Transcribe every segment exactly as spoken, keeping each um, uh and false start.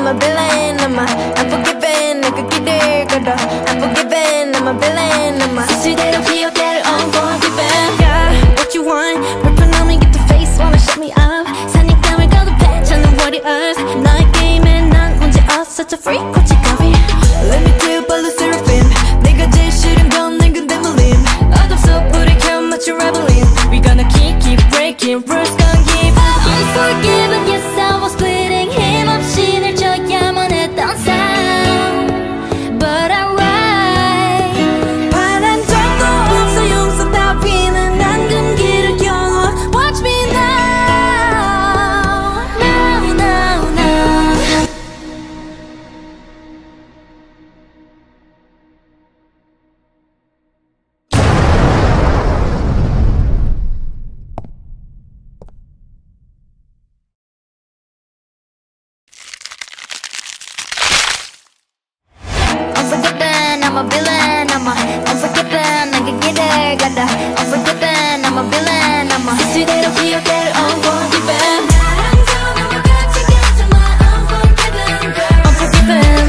I'm a villain, I'm a Unforgiven, 내가 길을 걸어 Unforgiven, I'm a villain, I'm a 수시대로 기억대를 Unforgiven. Yeah, what you want? 불편함이 get the face, wanna shut me up. 사냥감을 거듭해, 저는 warriors. 너의 게임에 난 문제 없어, such a freak, 고치가위. Let me tell you about the seraphim. 내가 제일 싫은 건 내 근데물림. 어둠 속 불을 켜 맞춰 rebelling. We gonna keep, keep breaking rules, gonna give up. Unforgiven, yes I was bleeding. 힘없이 늘 져야만 했던 삶. But I ride. 바란 적도 없어 용서 따위는 앙금 길을 겨워. Watch me now. Now, now, now. Unforgiven, I'm a villain, I'm a Unforgiven, 내가 길을 가다 Unforgiven, I'm a villain, I'm a 수시대로 기억대를 Unforgiven. Unforgiven.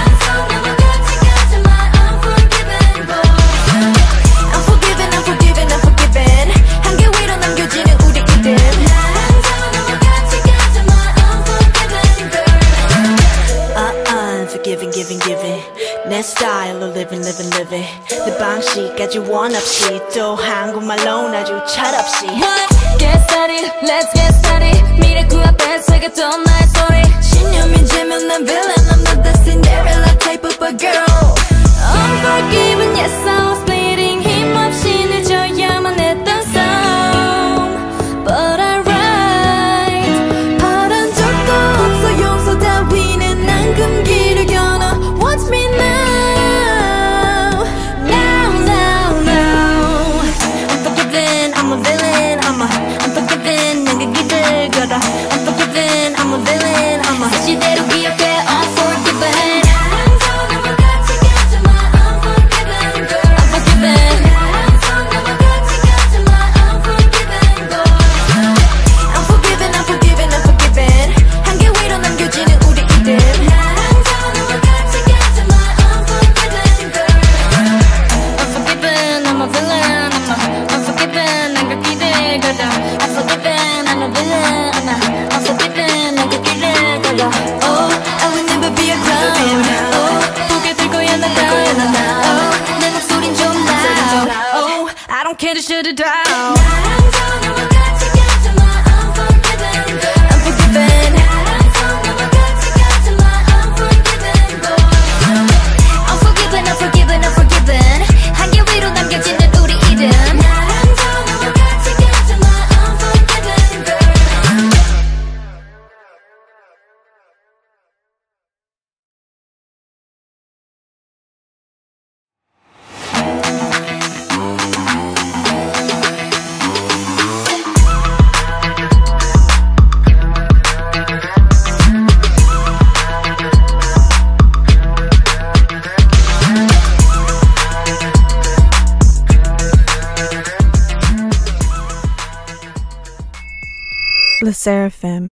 Unforgiven, unforgiven, unforgiven. 한계 위로 남겨지는 우리 이름. Unforgiving, giving, giving. 내 스타일로 living, living, living. 내 방식까지 원 없이 또 한국말로 아주 철없이. Get started, let's get started. 미래 그 앞에 새겼던 나의 story. 신념이 지면 난 villain, I'm not the Cinderella type of a girl. Unforgiven, yes I was bleeding. 힘없이 늦어야만 했던 싸움. But I ride. 바란 적도 없어 용서 따위는 앙금 길을 겨눠. Watch me now. Now, now, now. Unforgiven, I'm a villain, I'm a Unforgiven, 내가 길을 걸어 Unforgiven, I'm a villain, I'm a 수시대로 기억해 Unforgiven. Unforgiven. Unforgiven, unforgiven, unforgiven. 한계 위로 남겨지는 우리 이름. Unforgiven, I'm a villain, I'm a Unforgiven, 내가 길을 걸어 Unforgiven, I'm a villain, I'm a Unforgiven, 내가 길을 걸어. Oh, I will never be a clown. Oh, 보게 될 거야 난 down. Oh, 내 목소린 좀 loud. Oh, I don't care to shut it down. Unforgiven. Unforgiven, unforgiven, unforgiven. 한계 위로 남겨지는 우리 이름. SSERAFIM.